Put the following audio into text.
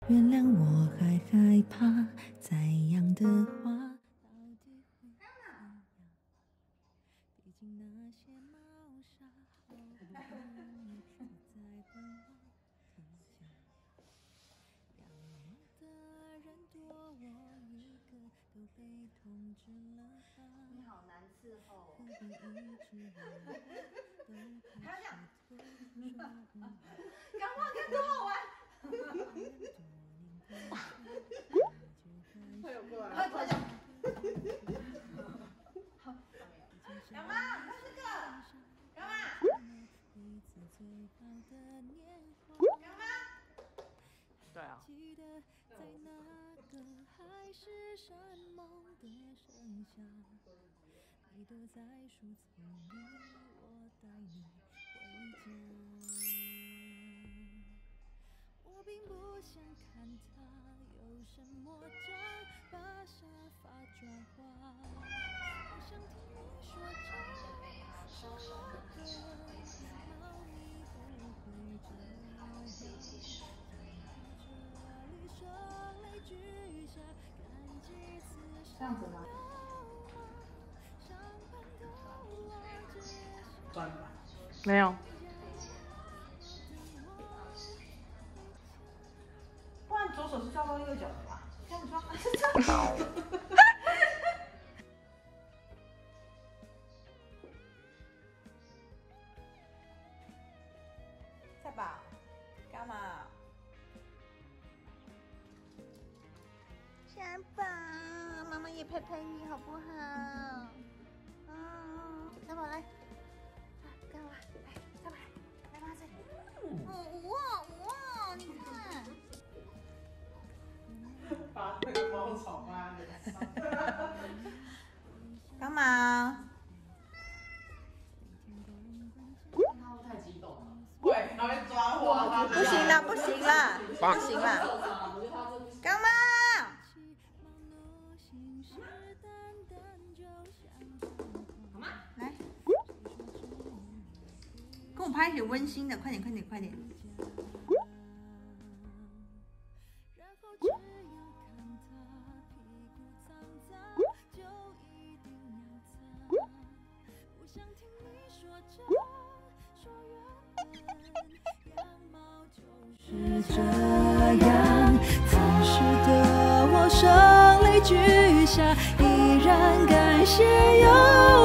原谅我还害怕再样的话到底会怎样，毕竟那些猫砂好不容易才换我成家，两梦的人多我一个都被通知了吧， 你好难伺候。 何必一直为我都开始拖着干嘛看多好玩？快有过来，快点！干嘛？看这个！干嘛？干嘛？ 对啊。 在那个海誓山盟的盛夏，你躲在树丛里，我带你回家。我并不想看他有什么账，把沙发抓花。我想听你说着，说我的猫咪不会这样。声泪俱下，看几次这样子吗？转吧。 没有。 不然左手是抓到右脚的吧？这样抓。菜宝，干嘛？菜宝，妈妈也拍拍你好不好？菜宝来，干嘛？来，菜宝来，来妈这里。哇，你看。把那个猫草放在脸上。干嘛？他太激动了。对，他会抓我。不行了，不行了，不行了。干嘛？干嘛？来，跟我拍一点温馨的，快点，快点，快点。是这样，此时的我声泪俱下，依然感谢有